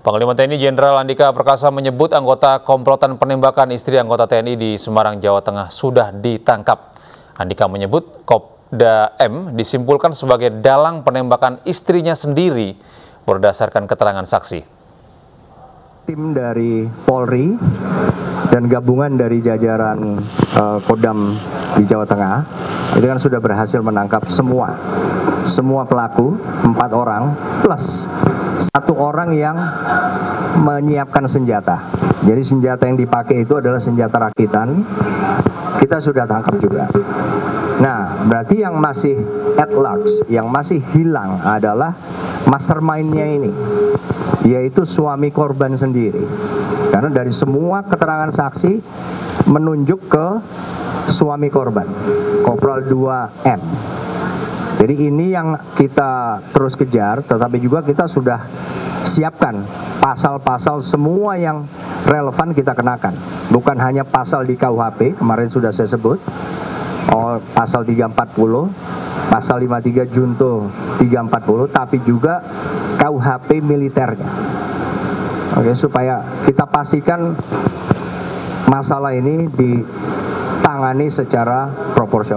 Panglima TNI Jenderal Andika Perkasa menyebut anggota komplotan penembakan istri anggota TNI di Semarang, Jawa Tengah sudah ditangkap. Andika menyebut Kopda M disimpulkan sebagai dalang penembakan istrinya sendiri berdasarkan keterangan saksi. Tim dari Polri dan gabungan dari jajaran Kodam di Jawa Tengah itu kan sudah berhasil menangkap semua pelaku, 4 orang plus 1 orang yang menyiapkan senjata. Jadi senjata yang dipakai itu adalah senjata rakitan. Kita sudah tangkap juga. Nah, berarti yang masih at large, yang masih hilang adalah mastermind-nya ini, yaitu suami korban sendiri. Karena dari semua keterangan saksi menunjuk ke suami korban, Kopral 2M. Jadi ini yang kita terus kejar, tetapi juga kita sudah siapkan pasal-pasal semua yang relevan kita kenakan. Bukan hanya pasal di KUHP, kemarin sudah saya sebut, pasal 340, pasal 53 Junto 340, tapi juga KUHP militernya. Oke, supaya kita pastikan masalah ini ditangani secara proporsional.